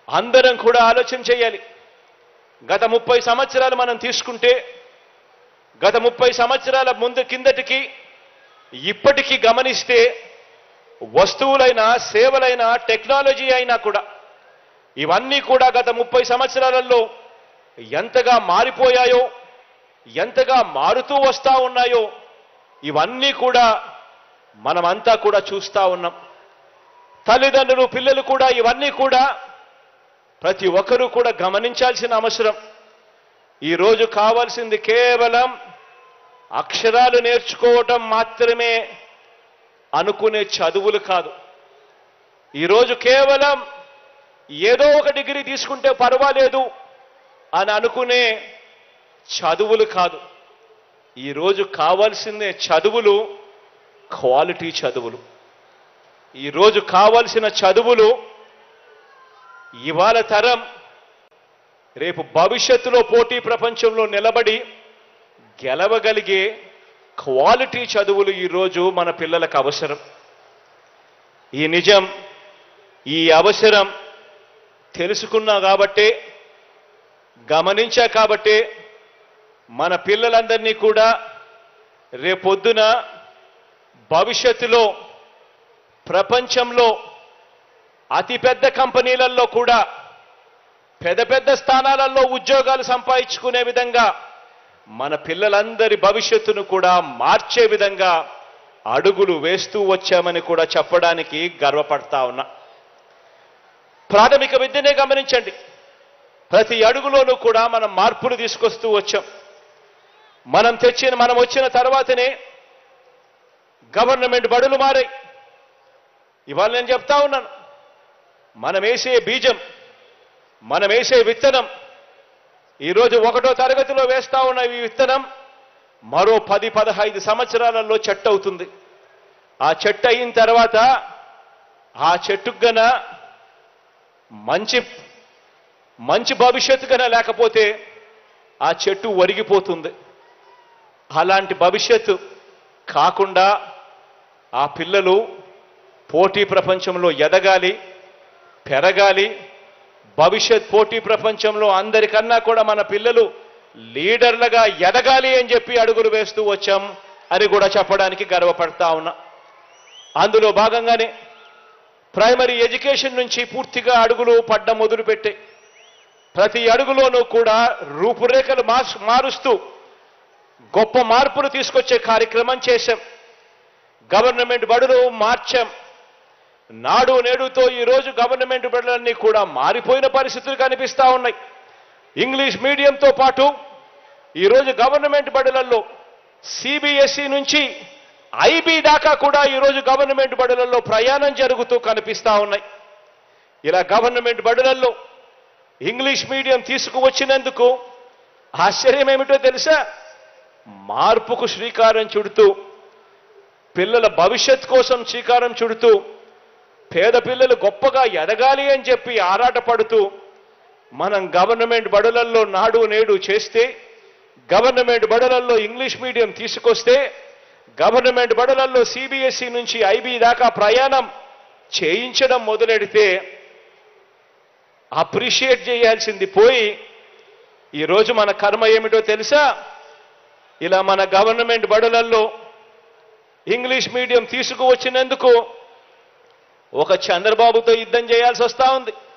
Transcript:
అందరం కూడా ఆలోచన చేయాలి. గత 30 సంవత్సరాలు మనం తీసుకుంటే గత 30 సంవత్సరాల ముందు కిందటికి ఇప్పటికీ గమనిస్తే వస్తువులైనా సేవలైనా టెక్నాలజీ అయినా కూడా ఇవన్నీ కూడా గత 30 సంవత్సరాలలో ఎంతగా మారిపోయాయో, ఎంతగా మారుతూ వస్తా ఉన్నాయో ఇవన్నీ కూడా మనమంతా కూడా చూస్తా ఉన్నాం. తల్లిదండ్రులు, పిల్లలు కూడా ఇవన్నీ కూడా ప్రతి ఒక్కరూ కూడా గమనించాల్సిన అవసరం. ఈరోజు కావాల్సింది కేవలం అక్షరాలు నేర్చుకోవటం మాత్రమే అనుకునే చదువులు కాదు. ఈరోజు కేవలం ఏదో ఒక డిగ్రీ తీసుకుంటే పర్వాలేదు అని అనుకునే చదువులు కాదు. ఈరోజు కావాల్సిందే చదువులు, క్వాలిటీ చదువులు. ఈరోజు కావాల్సిన చదువులు ఇవాళ తరం రేపు భవిష్యత్తులో పోటీ ప్రపంచంలో నిలబడి గెలవగలిగే క్వాలిటీ చదువులు ఈరోజు మన పిల్లలకు అవసరం. ఈ నిజం, ఈ అవసరం తెలుసుకున్నా కాబట్టే, గమనించా కాబట్టే మన పిల్లలందరినీ కూడా రేపొద్దున భవిష్యత్తులో ప్రపంచంలో అతిపెద్ద కంపెనీలలో కూడా పెద్ద పెద్ద స్థానాలలో ఉద్యోగాలు సంపాదించుకునే విధంగా మన పిల్లలందరి భవిష్యత్తును కూడా మార్చే విధంగా అడుగులు వేస్తూ వచ్చామని కూడా చెప్పడానికి గర్వపడతా ఉన్నా. ప్రాథమిక విద్యనే గమనించండి. ప్రతి అడుగులోనూ కూడా మనం మార్పులు తీసుకొస్తూ వచ్చాం. మనం వచ్చిన తర్వాతనే గవర్నమెంట్ బడులు మారాయి. ఇవాళ నేను చెప్తా ఉన్నాను, మనం వేసే బీజం, మనం వేసే విత్తనం, ఈరోజు 1వ తరగతిలో వేస్తా ఉన్న ఈ విత్తనం మరో 10-15 సంవత్సరాలలో చెట్టు అవుతుంది. ఆ చెట్టు అయిన తర్వాత ఆ చెట్టుకు గన మంచి భవిష్యత్తు గన లేకపోతే ఆ చెట్టు ఒరిగిపోతుంది. అలాంటి భవిష్యత్తు కాకుండా ఆ పిల్లలు పోటీ ప్రపంచంలో ఎదగాలి, పెరగాలి. భవిష్యత్ పోటీ ప్రపంచంలో అందరికన్నా కూడా మన పిల్లలు లీడర్లుగా ఎదగాలి అని చెప్పి అడుగులు వేస్తూ వచ్చాం అని కూడా చెప్పడానికి గర్వపడతా ఉన్నా. అందులో భాగంగానే ప్రైమరీ ఎడ్యుకేషన్ నుంచి పూర్తిగా అడుగులు పడ్డ మొదలుపెట్టే ప్రతి అడుగులోనూ కూడా రూపురేఖలు మారుస్తూ గొప్ప మార్పులు తీసుకొచ్చే కార్యక్రమం చేశాం. గవర్నమెంట్ బడులు మార్చాం. నాడు నేడుతో ఈరోజు గవర్నమెంట్ బడులన్నీ కూడా మారిపోయిన పరిస్థితులు కనిపిస్తా ఉన్నాయి. ఇంగ్లీష్ మీడియంతో పాటు ఈరోజు గవర్నమెంట్ బడులలో సిబిఎస్ఈ నుంచి ఐబీ దాకా కూడా ఈరోజు గవర్నమెంట్ బడులలో ప్రయాణం జరుగుతూ కనిపిస్తా ఉన్నాయి. ఇలా గవర్నమెంట్ బడులలో ఇంగ్లీష్ మీడియం తీసుకువచ్చినందుకు ఆశ్చర్యం ఏమిటో తెలుసా? మార్పుకు శ్రీకారం చుడుతూ, పిల్లల భవిష్యత్ కోసం శ్రీకారం చుడుతూ, పేద పిల్లలు గొప్పగా ఎదగాలి అని చెప్పి ఆరాటపడుతూ మనం గవర్నమెంట్ బడులలో నాడు నేడు చేస్తే, గవర్నమెంట్ బడులలో ఇంగ్లీష్ మీడియం తీసుకొస్తే, గవర్నమెంట్ బడులలో సిబిఎస్ఈ నుంచి ఐబీ దాకా ప్రయాణం చేయించడం మొదలెడితే అప్రిషియేట్ చేయాల్సింది పోయి ఈరోజు మన కర్మ ఏమిటో తెలుసా? ఇలా మన గవర్నమెంట్ బడులలో ఇంగ్లీష్ మీడియం తీసుకువచ్చినందుకు ఒక చంద్రబాబుతో యుద్ధం చేయాల్సి వస్తా ఉంది.